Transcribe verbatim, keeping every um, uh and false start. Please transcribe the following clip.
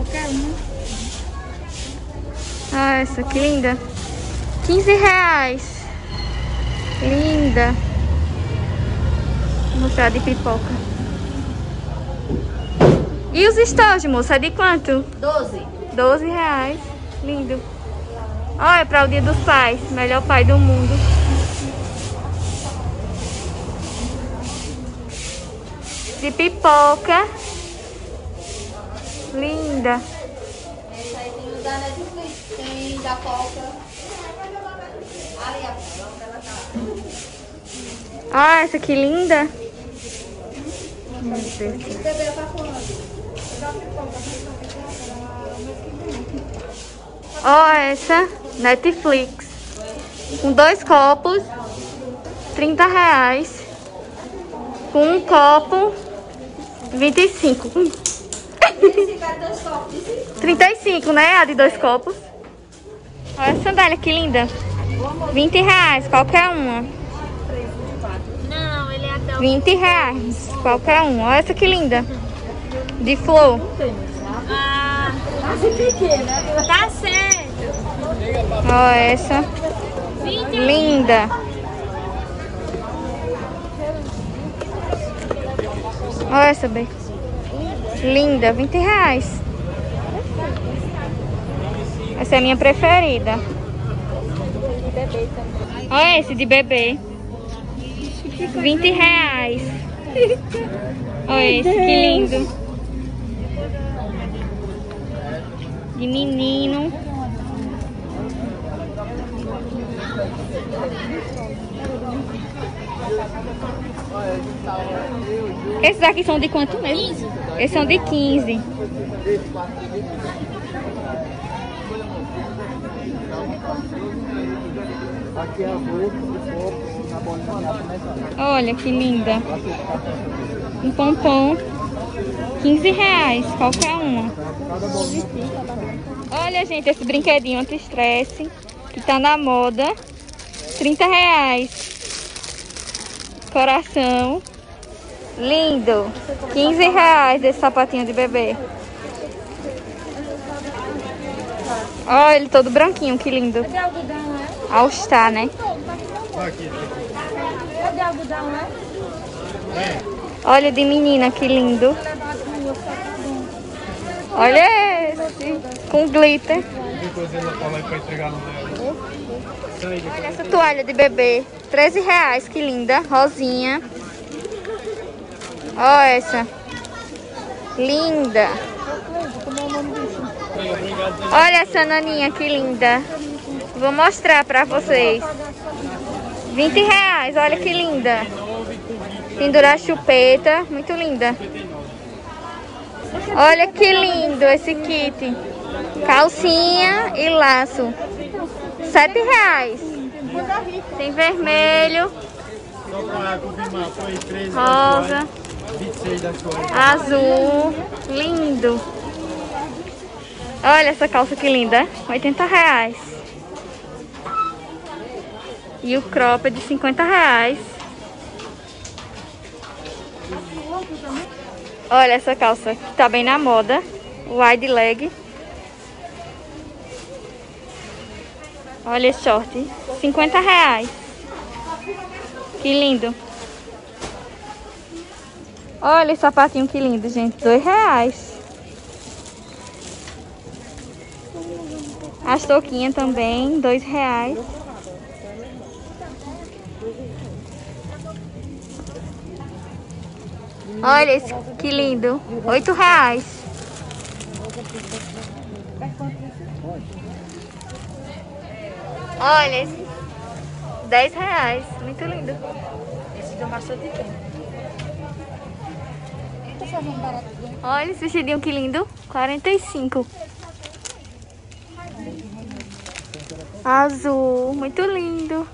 Qualquer uma. Ah, essa que linda. quinze reais. Linda. Vou mostrar de pipoca. E os estojos, moça? É de quanto? doze. doze reais. Lindo. Olha, para o Dia dos Pais. Melhor pai do mundo. De pipoca. Linda. Essa aí tem o da Netflix. Tem da Coca. Ali, a Ah, essa aqui linda. Meu Deus. bebê tá falando. Ó, essa Netflix. Com dois copos. trinta reais. Com um copo. vinte e cinco. trinta e cinco, né? A de dois copos. Olha essa sandália que linda. vinte reais, qualquer uma. Não, ele é até o... vinte reais, qualquer uma. Olha essa que linda. De flor. Ah, pequena. Tá certo. Olha essa. Linda. Olha essa bem. Linda, vinte reais. Essa é a minha preferida. Olha esse de bebê. vinte reais. Olha esse, que lindo. De menino. Esses aqui são de quanto mesmo? Esses são de quinze. Olha que linda. Um pompom. quinze reais, qualquer uma. Olha, gente, esse brinquedinho anti-estresse que tá na moda. trinta reais. Coração. Lindo. quinze reais esse sapatinho de bebê. Olha ele todo branquinho, que lindo. Cadê algodão, né? All Star, né? Cadê algodão, né? Olha de menina, que lindo. Olha esse, com glitter. Olha essa toalha de bebê, treze reais, que linda, rosinha. Olha essa, linda. Olha essa naninha, que linda. Vou mostrar pra vocês. vinte reais, olha que linda. Pendurar chupeta, muito linda. Olha que lindo esse kit. Calcinha e laço. sete reais. Tem vermelho, rosa, azul. Lindo. Olha essa calça que linda. oitenta reais. E o crop é de cinquenta reais. Olha essa calça que tá bem na moda. Wide leg. Olha esse short. cinquenta reais. Que lindo. Olha esse sapatinho que lindo, gente. dois reais. As touquinhas também. dois reais. Olha esse que lindo. oito reais. Olha esse. dez reais. Muito lindo. Esse deu bastante tempo. Olha esse vestidinho que lindo. quarenta e cinco. Azul. Muito lindo.